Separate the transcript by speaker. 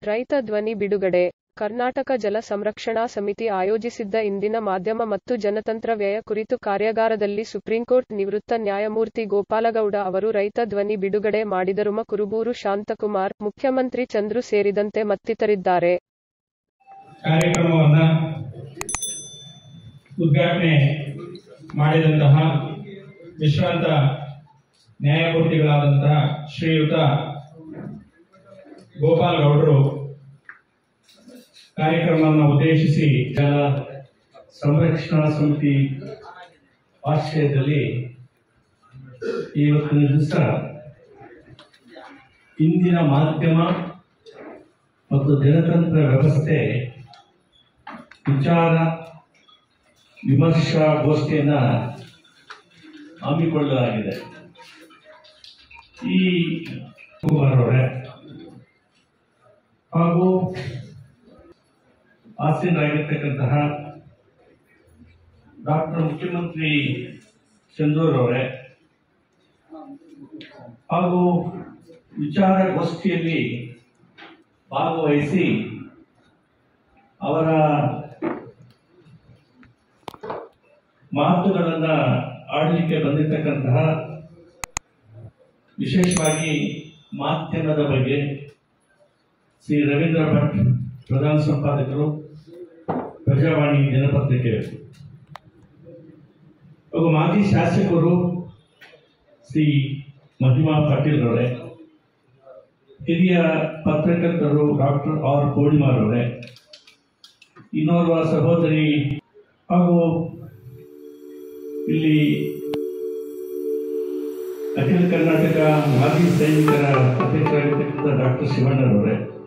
Speaker 1: ರೈತ ಧ್ವನಿ ಬಿಡುಗಡೆ. ಕರ್ನಾಟಕ ಜಲ ಸಂರಕ್ಷಣಾ ಸಮಿತಿ ಆಯೋಜಿಸಿದ್ದ ಇಂದಿನ ಮಾಧ್ಯಮ ಮತ್ತು ಜನತಂತ್ರ ವ್ಯಯ ಕುರಿತು ಕಾರ್ಯಾಗಾರದಲ್ಲಿ ಸುಪ್ರೀಂಕೋರ್ಟ್ ನಿವೃತ್ತ ನ್ಯಾಯಮೂರ್ತಿ ಗೋಪಾಲಗೌಡ ಅವರು ರೈತ ಧ್ವನಿ ಬಿಡುಗಡೆ ಮಾಡಿದರು. ಕುರುಬೂರು ಶಾಂತಕುಮಾರ್, ಮುಖ್ಯಮಂತ್ರಿ ಚಂದ್ರು ಸೇರಿದಂತೆ ಮತ್ತಿತರಿದ್ದಾರೆ.
Speaker 2: ಕಾರ್ಯಕ್ರಮವನ್ನು ಉದ್ಘಾಟನೆ ಮಾಡಿದಂತಹ ವಿಶ್ರಾಂತ ನ್ಯಾಯಮೂರ್ತಿಗಳಾದಂತಹ ಶ್ರೀಯುತ ಗೋಪಾಲ್ ಗೌಡರು ಕಾರ್ಯಕ್ರಮವನ್ನು ಉದ್ದೇಶಿಸಿ
Speaker 3: ಜಲ ಸಂರಕ್ಷಣಾ ಸಮಿತಿ ಆಶ್ರಯದಲ್ಲಿ ಇವತ್ತಿನ ದಿವಸ ಇಂದಿನ ಮಾಧ್ಯಮ ಮತ್ತು ಜನತಂತ್ರ ವ್ಯವಸ್ಥೆ ವಿಚಾರ ವಿಮರ್ಶಾ ಗೋಷ್ಠಿಯನ್ನು ಹಮ್ಮಿಕೊಳ್ಳಲಾಗಿದೆ. ಈ ಕುಮಾರ್ ಅವರೇ ಹಾಗೂ ಆಸೀನರಾಗಿರ್ತಕ್ಕಂತಹ ಡಾಕ್ಟರ್ ಮುಖ್ಯಮಂತ್ರಿ ಚಂದ್ರೂರವರೇ ಹಾಗೂ ವಿಚಾರಗೋಷ್ಠಿಯಲ್ಲಿ ಭಾಗವಹಿಸಿ ಅವರ ಮಾತುಗಳನ್ನು ಆಡಲಿಕ್ಕೆ ಬಂದಿರತಕ್ಕಂತಹ ವಿಶೇಷವಾಗಿ ಮಾಧ್ಯಮದ ಬಗ್ಗೆ ಶ್ರೀ ರವೀಂದ್ರ ಭಟ್, ಪ್ರಧಾನ ಸಂಪಾದಕರು, ಪ್ರಜಾವಾಣಿ ದಿನಪತ್ರಿಕೆ, ಹಾಗೂ ಮಾಜಿ ಶಾಸಕರು ಶ್ರೀ ಮಹಿಮಾ ಪಾಟೀಲ್ ಅವರೇ, ಹಿರಿಯ ಪತ್ರಕರ್ತರು ಡಾಕ್ಟರ್ ಆರ್ ಪೂರ್ಣಿಮಾರವರೇ, ಇನ್ನೋರ್ವ ಸಹೋದರಿ ಹಾಗೂ ಇಲ್ಲಿ ಅಖಿಲ ಕರ್ನಾಟಕ ಮಾಜಿ ಸೈನಿಕರ ಅಧ್ಯಕ್ಷರಾಗಿರ್ತಕ್ಕಂಥ ಡಾಕ್ಟರ್ ಶಿವಣ್ಣರವರೇ,